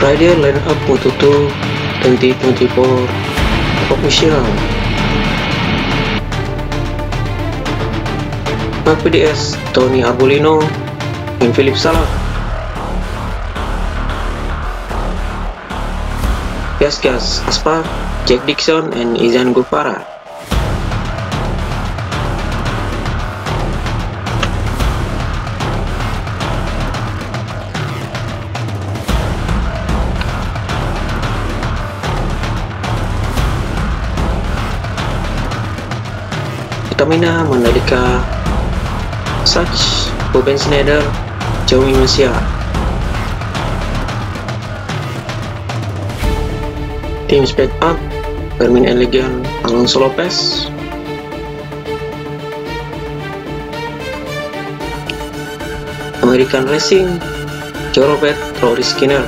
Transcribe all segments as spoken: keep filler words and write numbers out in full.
Friday lineup Moto two twenty twenty-four official. Mark P D S, Tony Arbolino, and Philip Salah. Gasgas Aspar, Jack Dixon, and Izan Gulfara. Pertamina Mandalika, Sach, Boben Schneider, Joey Masia. Tim Speed Up, Fermin Elegan, Alonso Lopez. American Racing, Joe Robert, Rory Skinner.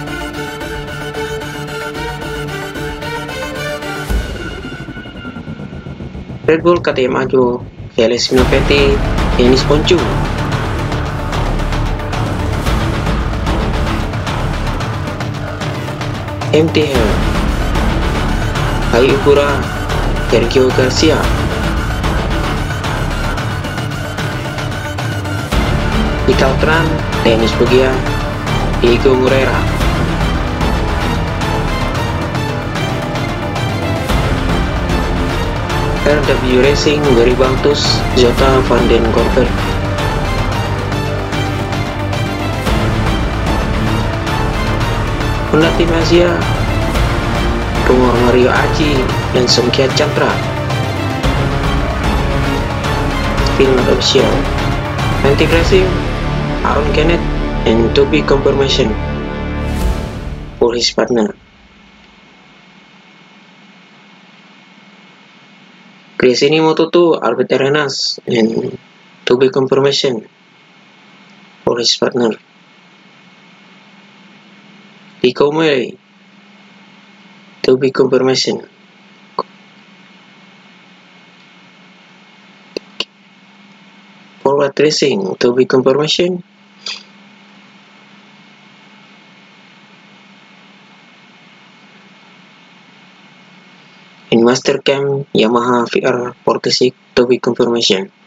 Red Bull K T M Ajo, Felix Minopetti, Denis Poncu. M T L, Hai Ukura, Sergio Garcia. Ikaltran, Dennis Bugia, Diego Moreira. R W Racing, Gary Baltus, Jota van den Korver. Honda Tim Asia, Rumor Mario Aji, dan Songkiat Chandra. Film Official, Antic Racing, Aaron Kenneth, and To Be Confirmation for his partner. Gresini Moto two, Albert Arenas, and To Be Confirmation for his partner. Pico Mele, To Be Confirmation. Forward Racing, To Be Confirmation. In Master Camp, Yamaha V R forty-six, To Be Confirmation.